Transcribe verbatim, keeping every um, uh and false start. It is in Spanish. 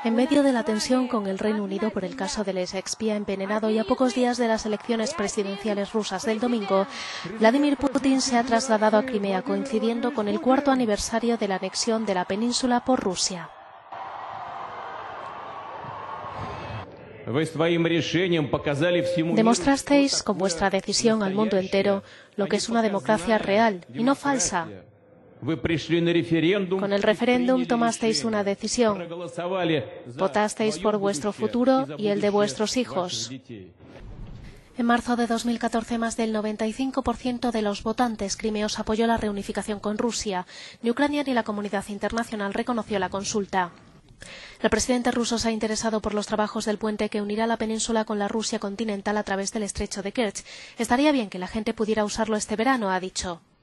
En medio de la tensión con el Reino Unido por el caso del exespía envenenado y a pocos días de las elecciones presidenciales rusas del domingo, Vladimir Putin se ha trasladado a Crimea coincidiendo con el cuarto aniversario de la anexión de la península por Rusia. Demostrasteis con vuestra decisión al mundo entero lo que es una democracia real y no falsa. Con el referéndum tomasteis una decisión. Votasteis por vuestro futuro y el de vuestros hijos. En marzo de dos mil catorce, más del noventa y cinco por ciento de los votantes crimeos apoyó la reunificación con Rusia. Ni Ucrania ni la comunidad internacional reconoció la consulta. El presidente ruso se ha interesado por los trabajos del puente que unirá la península con la Rusia continental a través del estrecho de Kerch. Estaría bien que la gente pudiera usarlo este verano, ha dicho.